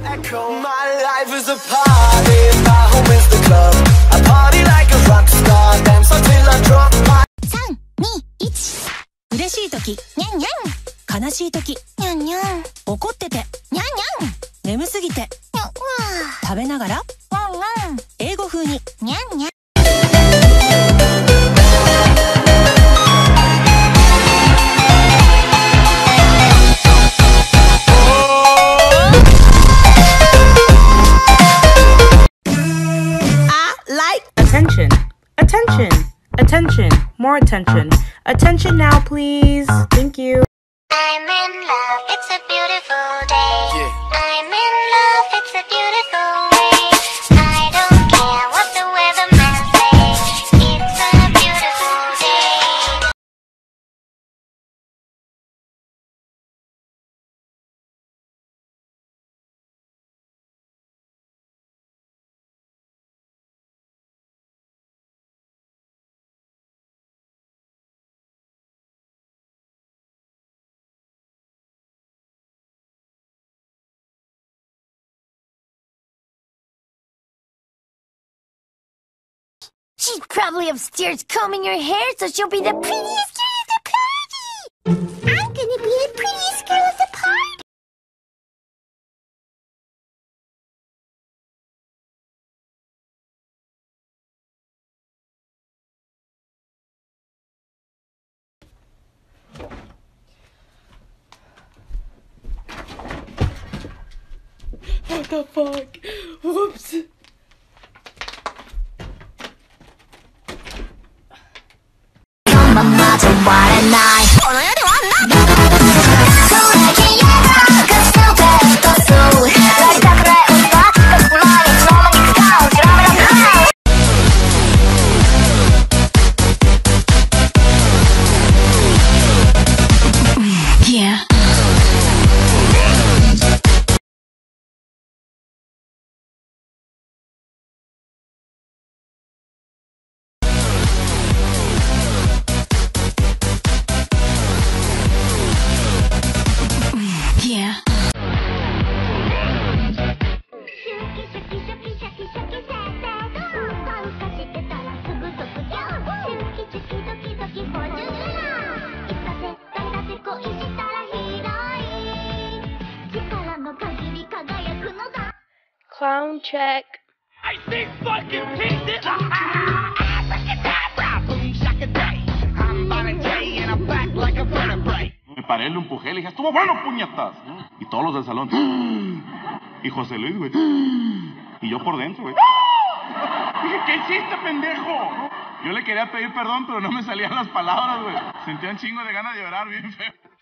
My life is a party, my home is the club. I party like a rock star, dance until I drop my 3、2、1。嬉しい時、にゃんにゃん。悲しい時、にゃんにゃん。怒ってて、にゃんにゃん。眠すぎて、にゃんわ。食べながら、ワンワン。英語風に、にゃんにゃん。 Attention, attention, attention, more attention. Attention now, please. Thank you. I'm in love, it's a beautiful day. Yeah. I'm in love, it's a beautiful way. I don't care what the weatherman says. It's a beautiful day. She's probably upstairs combing her hair so she'll be the prettiest girl at the party. I'm gonna be the prettiest girl at the party. What the fuck? Whoops. Yeah. Yeah. Clown check. I see fucking teeth. Boom shaka day. I'm on a day and I'm back like a vertebrae. Me paré, lo empujé, le dije, estuvo bueno, puñetas. Y todos los del salón. Y José Luis, güey. Y yo por dentro, güey. Dije, ¿qué hiciste, pendejo? Yo le quería pedir perdón, pero no me salían las palabras, güey. Sentía un chingo de ganas de llorar bien feo.